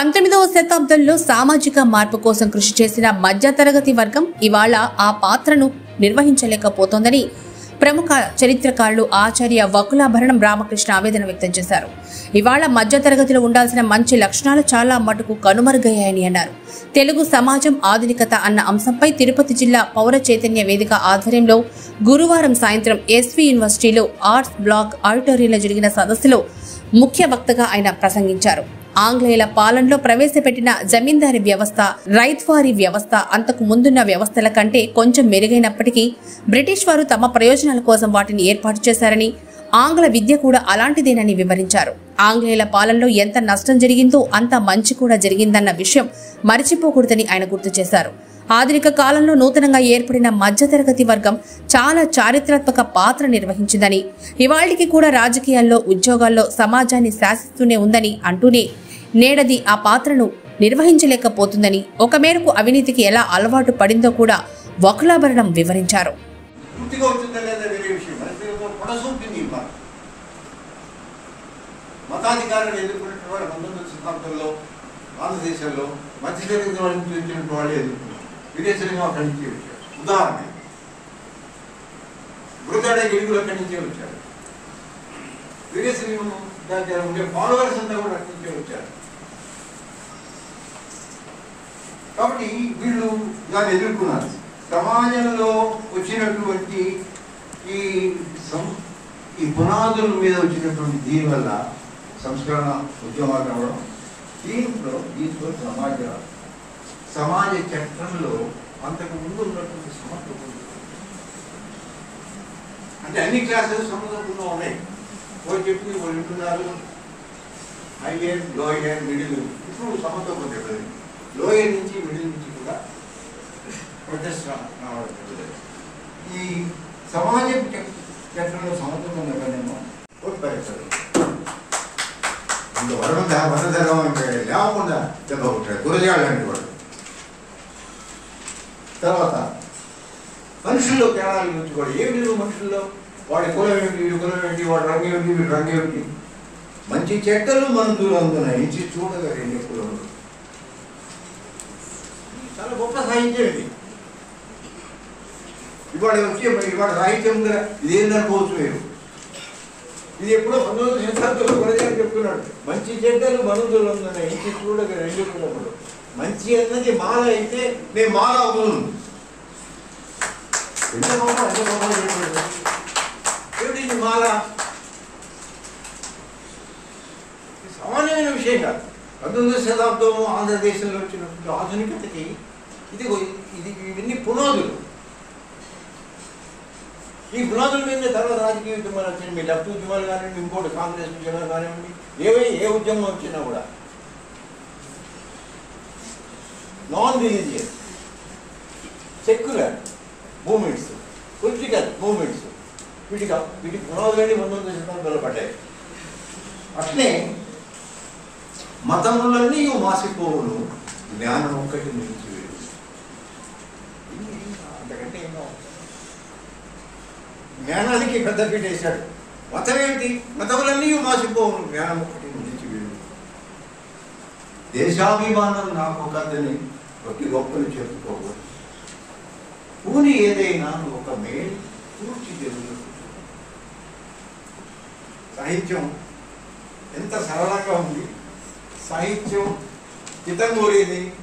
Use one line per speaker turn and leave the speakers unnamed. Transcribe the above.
19వ శతాబ్దంలో సామాజిక మార్పు కోసం కృషి చేసిన మధ్యతరగతి వర్గం ఇవాళ ఆ పాత్రను నిర్వహించలేకపోతోందని ప్రముఖ చరిత్రకారులు ఆచార్య వకులాభరణం రామకృష్ణ ఆవేదన వ్యక్తం చేశారు. ఇవాళ మధ్యతరగతిలో ఉండాల్సిన మంచి లక్షణాలు చాలా మటుకు కనుమరుగయ్యాయని అన్నారు. తెలుగు సమాజం ఆధునికత అన్న అంశంపై తిరుపతి జిల్లా పౌర చైతన్య వేదిక ఆధ్వర్యంలో గురువారం సాయంత్రం ఎస్వి యూనివర్సిటీలో ఆర్ట్స్ బ్లాక్ ఆడిటోరియంలో జరిగిన సదస్సులో ముఖ్య వక్తగా ఆయన ప్రసంగించారు. ఆంగ్లేయుల పాలనలో ప్రవేశపెట్టిన జమీందారీ వ్యవస్థ, రైత్వారీ వ్యవస్థ అంతకు ముందున్న వ్యవస్థల కంటే కొంచెం మెరుగైనప్పటికీ బ్రిటిష్ వారు తమ ప్రయోజనాల కోసం వాటిని ఏర్పాటు చేశారని, ఆంగ్ల విద్య కూడా అలాంటిదేనని వివరించారు. ఆంగ్లేయుల పాలనలో ఎంత నష్టం జరిగిందో అంత మంచి కూడా జరిగిందన్న విషయం మరిచిపోకూడదని ఆయన గుర్తు చేశారు. ఆధునిక కాలంలో నూతనంగా ఏర్పడిన మధ్యతరగతి వర్గం చాలా చారిత్రాత్మక పాత్ర నిర్వహించిందని, ఇవాళకి కూడా రాజకీయాల్లో, ఉద్యోగాల్లో సమాజాన్ని శాసిస్తూనే ఉందని అంటూనే నేడది ఆ పాత్రను నిర్వహించలేకపోతుందని, ఒక మేరకు అవినీతికి ఎలా అలవాటు పడిందో కూడా వకులాభరణం వివరించారు.
మతాధికారులు ఎదుర్కొన్నటువంటి వారు 19వ శతాబ్దంలో భారతదేశంలో మధ్యతరగతి వాళ్ళు ఎదుర్కొన్నారు. విదేశీయంగా అక్కడి నుంచి వచ్చారు. ఉదాహరణ బృహడ గిడుగులు అక్కడి నుంచే వచ్చారు. విదేశీయం దగ్గర ఉండే ఫాలోవర్స్ అంతా కూడా అక్కడి నుంచే వచ్చారు. కాబట్టి వీళ్ళు దాన్ని ఎదుర్కొన్నారు. సమాజంలో వచ్చినటువంటి ఈ పునాదుల మీద వచ్చినటువంటి దీని వల్ల సంస్కరణ ఉద్యమాలు రావడం, దీంట్లో సమాజ చట్టంలో అంతకు ముందు ఉన్నటువంటి సమర్థకులు అంటే అన్ని క్లాసెస్ సమర్థకుల్లో ఉన్నాయి. వాళ్ళు చెప్పింది వాళ్ళు వింటున్నారు. Higher, lower, middle. ఇప్పుడు సమర్థకులు చెప్పలేదు. లోయర్ నుంచి మిడిల్ నుంచి కూడా ప్రొటెస్ట్ రావడం చెప్పలేదు. ఈ సమాజ చట్టంలో సమర్థం ఉన్నకనేమో ఉత్పరిస్తారు. ఇంకా వరదరం అంటే లేకుండా దెబ్బ కొట్టాడు. గురజాడు లాంటి వాడు. తర్వాత మనుషుల్లో తేడాలు గురించి కూడా ఏమి లేదు. మనుషుల్లో వాడి కులం ఏమిటి, వీడి కులం ఏమిటి, వాడి రంగు ఏమిటి, వీడి రంగు ఏమిటి, మంచి చెడ్డలు మనుషులు అందున్నాయి. ఇచ్చి చూడగా రెండు కులములు. చాలా గొప్ప సాహిత్యం ఇది. ఇవాళ సాహిత్యం కదా ఇదేందనుకోవచ్చు మీరు. ఇది ఎప్పుడో 19వ శతాబ్దంలో గురజాడు చెప్తున్నాడు. మంచి చెడ్డలు మనుషులు అందున్నాయి, ఇచ్చి చూడగా రెండు కులములు. మంచి అన్నది మాల అయితే నేను మాల అవుతున్నాను. ఏమిటి మాల? సామాన్యమైన విషయం కాదు. 19వ శతాబ్దం ఆంధ్రదేశంలో వచ్చినటువంటి ఆధునికతకి ఇవన్నీ పునాదులు. ఈ పునాదుల మీద తర్వాత రాజకీయ ఉద్యమాలు వచ్చినాయి. మీ లెఫ్ట్ ఉద్యమాలు కానివ్వండి, ఇంకోటి కాంగ్రెస్ ఉద్యమాలు కానివ్వండి, ఏ ఉద్యమం వచ్చినా కూడా non religious, secular movements, political movements వీటి పునాదులన్నీ 19వ శతాబ్దంలో పడ్డాయి. అట్లే మతములన్నీ మాసిపోవును, జ్ఞానం ఒక్కటి నుంచి వేరు. అంతకంటే ఏమో జ్ఞానానికి పెద్దపీట వేశాడు. మతం ఏంటి? మతములన్నీ మాసిపోవును, జ్ఞానం ఒక్కటి నుంచి వేరు. దేశాభిమానం నాకు కథని ఒకటి గొప్పలు చెప్పుకోకూడదు. పూని ఏదైనా ఒక మేలు పూర్తి తెలుగు. సాహిత్యం ఎంత సరళంగా ఉంది. సాహిత్యం హితం కోరేది,